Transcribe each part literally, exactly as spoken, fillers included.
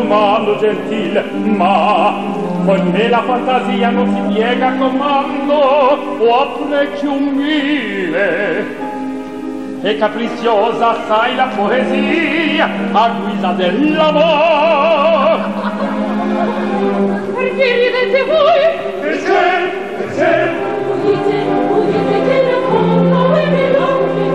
comando gentil, ma con me la fantasia non si piega a comando o apparecchio umile. E capricciosa sai la poesia a guisa dell'amor. Perché ridete voi? Perché? Perché? Udite, udite che racconto e me lo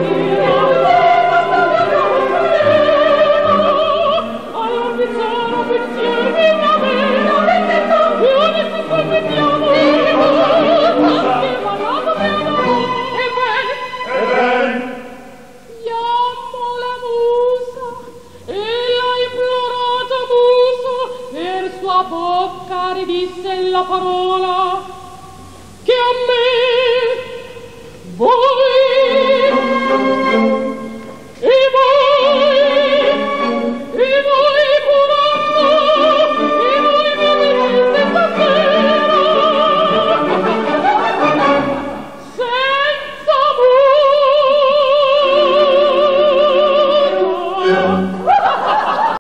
bocca ridisse la parola che a me voi